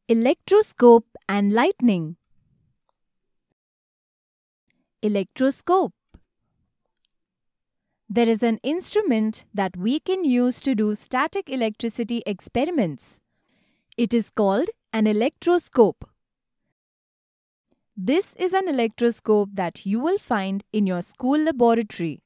Electroscope and lightning. Electroscope. There is an instrument that we can use to do static electricity experiments. It is called an electroscope. This is an electroscope that you will find in your school laboratory.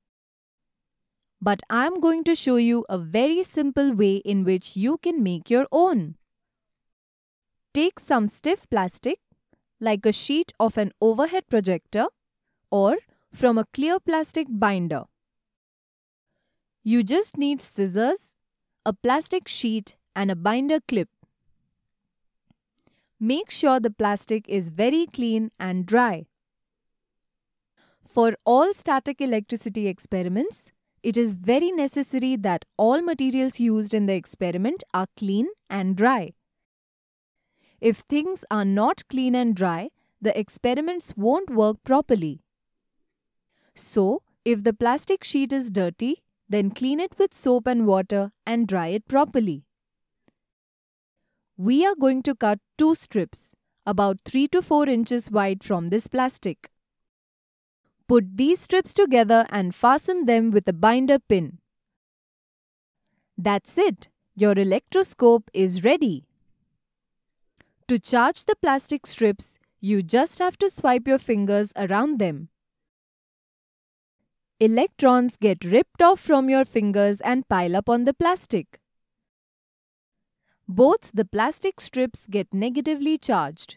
But I am going to show you a very simple way in which you can make your own. Take some stiff plastic, like a sheet of an overhead projector or from a clear plastic binder. You just need scissors, a plastic sheet and a binder clip. Make sure the plastic is very clean and dry. For all static electricity experiments, it is very necessary that all materials used in the experiment are clean and dry. If things are not clean and dry, the experiments won't work properly. So, if the plastic sheet is dirty, then clean it with soap and water and dry it properly. We are going to cut 2 strips, about 3 to 4 inches wide from this plastic. Put these strips together and fasten them with a binder pin. That's it, your electroscope is ready. To charge the plastic strips, you just have to swipe your fingers around them. Electrons get ripped off from your fingers and pile up on the plastic. Both the plastic strips get negatively charged.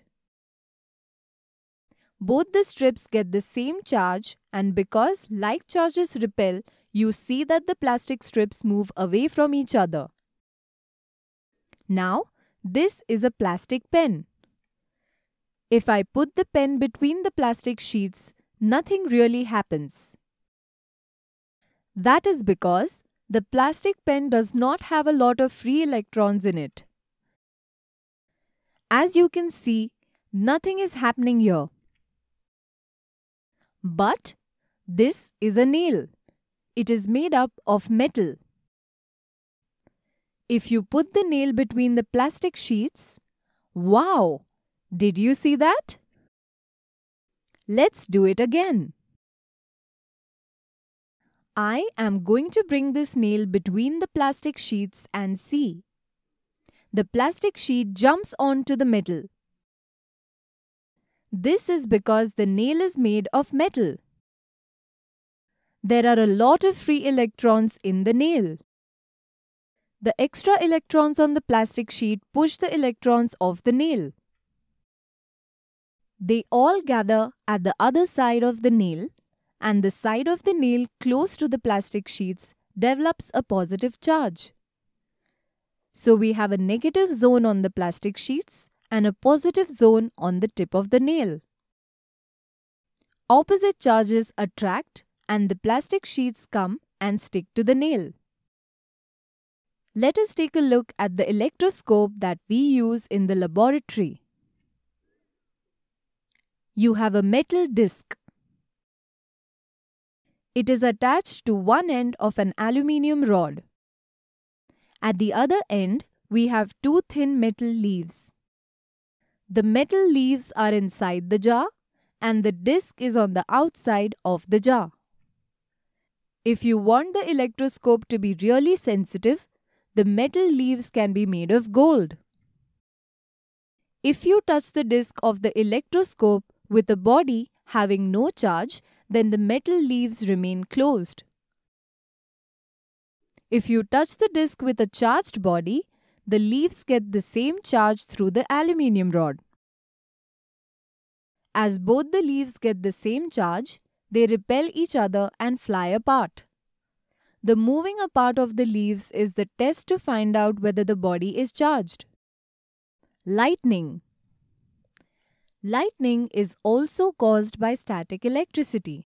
Both the strips get the same charge, and because like charges repel, you see that the plastic strips move away from each other. Now, this is a plastic pen. If I put the pen between the plastic sheets, nothing really happens. That is because the plastic pen does not have a lot of free electrons in it. As you can see, nothing is happening here. But this is a nail. It is made up of metal. If you put the nail between the plastic sheets, wow! Did you see that? Let's do it again. I am going to bring this nail between the plastic sheets and see. The plastic sheet jumps onto the metal. This is because the nail is made of metal. There are a lot of free electrons in the nail. The extra electrons on the plastic sheet push the electrons off the nail. They all gather at the other side of the nail, and the side of the nail close to the plastic sheets develops a positive charge. So we have a negative zone on the plastic sheets and a positive zone on the tip of the nail. Opposite charges attract and the plastic sheets come and stick to the nail. Let us take a look at the electroscope that we use in the laboratory. You have a metal disc. It is attached to one end of an aluminium rod. At the other end, we have 2 thin metal leaves. The metal leaves are inside the jar and the disc is on the outside of the jar. If you want the electroscope to be really sensitive, the metal leaves can be made of gold. If you touch the disc of the electroscope with a body having no charge, then the metal leaves remain closed. If you touch the disc with a charged body, the leaves get the same charge through the aluminium rod. As both the leaves get the same charge, they repel each other and fly apart. The moving apart of the leaves is the test to find out whether the body is charged. Lightning. Lightning is also caused by static electricity.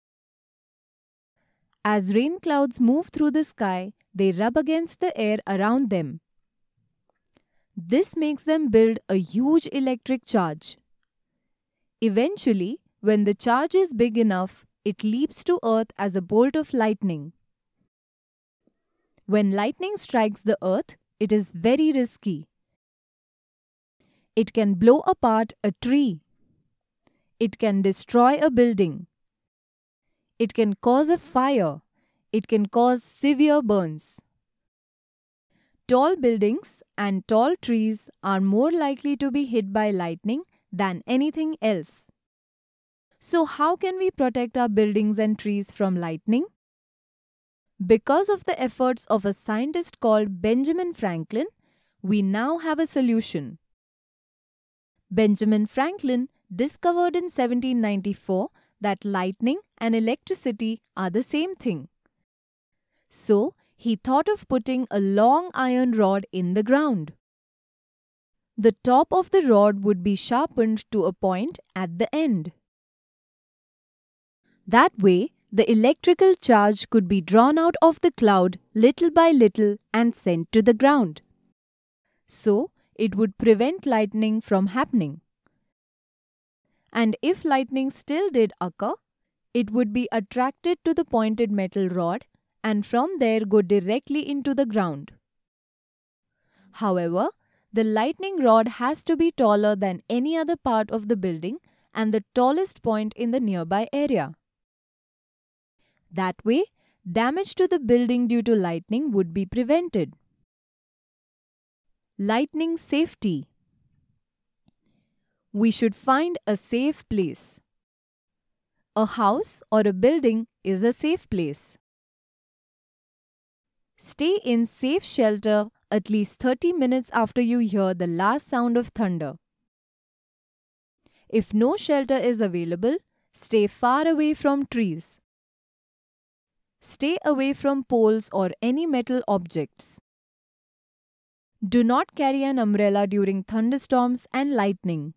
As rain clouds move through the sky, they rub against the air around them. This makes them build a huge electric charge. Eventually, when the charge is big enough, it leaps to earth as a bolt of lightning. When lightning strikes the earth, it is very risky. It can blow apart a tree. It can destroy a building. It can cause a fire. It can cause severe burns. Tall buildings and tall trees are more likely to be hit by lightning than anything else. So how can we protect our buildings and trees from lightning? Because of the efforts of a scientist called Benjamin Franklin, we now have a solution. Benjamin Franklin discovered in 1794 that lightning and electricity are the same thing. So, he thought of putting a long iron rod in the ground. The top of the rod would be sharpened to a point at the end. That way, the electrical charge could be drawn out of the cloud little by little and sent to the ground. So, it would prevent lightning from happening. And if lightning still did occur, it would be attracted to the pointed metal rod and from there go directly into the ground. However, the lightning rod has to be taller than any other part of the building and the tallest point in the nearby area. That way, damage to the building due to lightning would be prevented. Lightning safety. We should find a safe place. A house or a building is a safe place. Stay in safe shelter at least 30 minutes after you hear the last sound of thunder. If no shelter is available, stay far away from trees. Stay away from poles or any metal objects. Do not carry an umbrella during thunderstorms and lightning.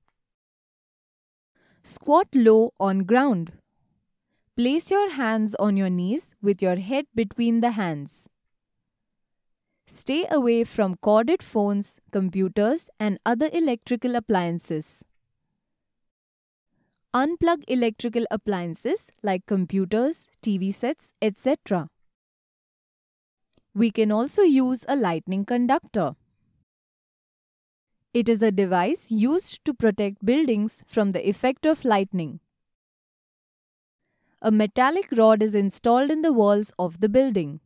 Squat low on ground. Place your hands on your knees with your head between the hands. Stay away from corded phones, computers, and other electrical appliances. Unplug electrical appliances like computers, TV sets, etc. We can also use a lightning conductor. It is a device used to protect buildings from the effect of lightning. A metallic rod is installed in the walls of the building.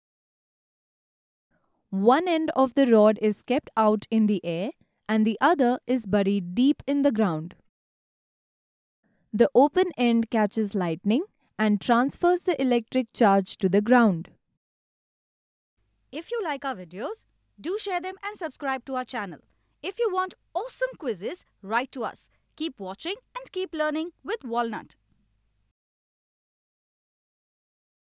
One end of the rod is kept out in the air and the other is buried deep in the ground. The open end catches lightning and transfers the electric charge to the ground. If you like our videos, do share them and subscribe to our channel. If you want awesome quizzes, write to us. Keep watching and keep learning with Walnut.